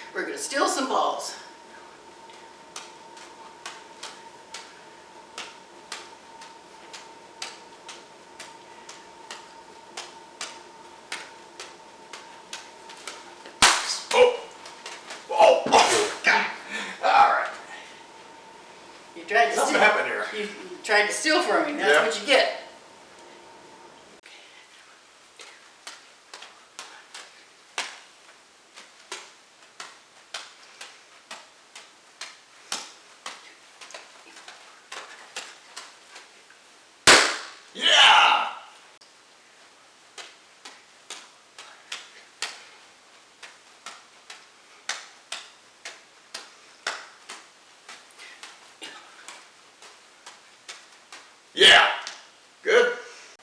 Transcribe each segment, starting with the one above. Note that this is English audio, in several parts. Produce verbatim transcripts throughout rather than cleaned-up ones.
We're going to steal some balls. Oh! Oh! Oh! God! All right. You tried to Something steal. happened here. You tried to steal from me. That's Yeah. what you get. Yeah! Yeah! Good.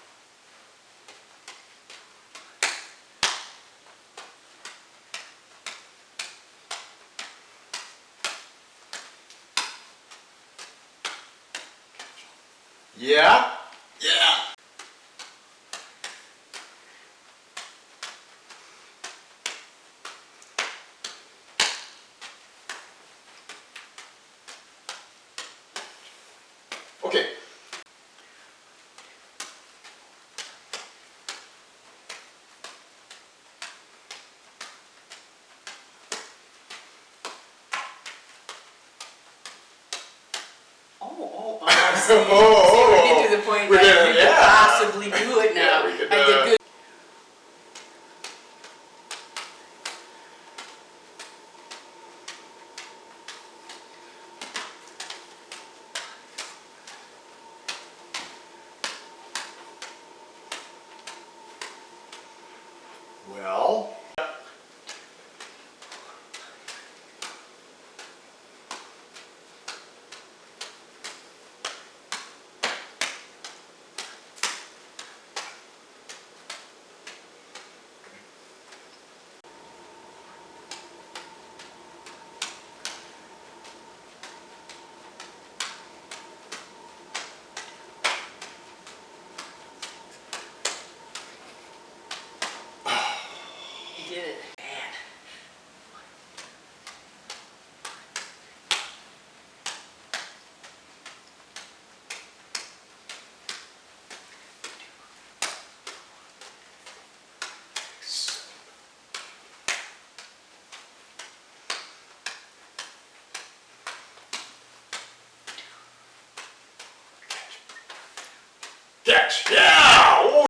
Yeah? Yeah! Okay. Oh, oh, oh, see, Oh, oh, see, we're oh. getting to the point We're that there, you could yeah. possibly do it now. Yeah, we could, and get uh, good. Well. You did it. Man. Catch! Yeah!